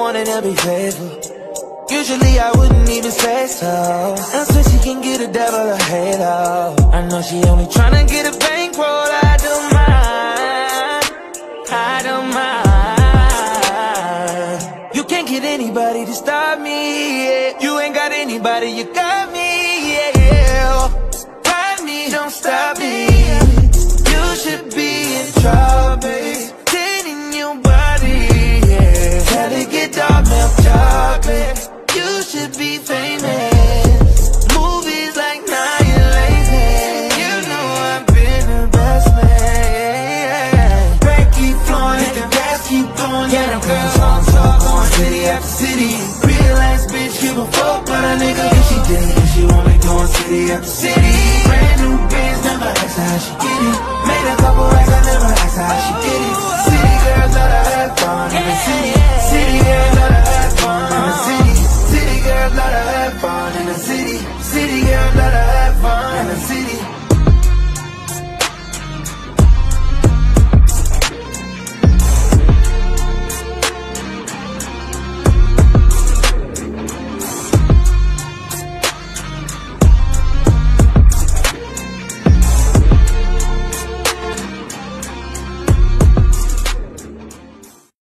wanted to be faithful. Usually I wouldn't even say so. And since she can get a devil a halo, I know she only tryna get a bankroll. I don't mind, I don't mind. You can't get anybody to stop me, yeah. You ain't got anybody, you got me, yeah. Ride me, don't stop me. You should be in trouble, dating your body, yeah. Tell it get dark, milk chocolate. You should be famous. Movies like Now You're Lazy. You know I've been the best man. Back keep flowing, the gas keep going. Yeah, them girls on top, going city after city. Real ass bitch, give a fuck but a nigga if she did. If she want me going city after city. Brand new bands, never ask her how she get it. Made a couple racks, I never asked her how she get it. City girls love to have fun in the city. City girls love to have fun in the city. City girls love to have fun in the city. City girls love to have fun in the city.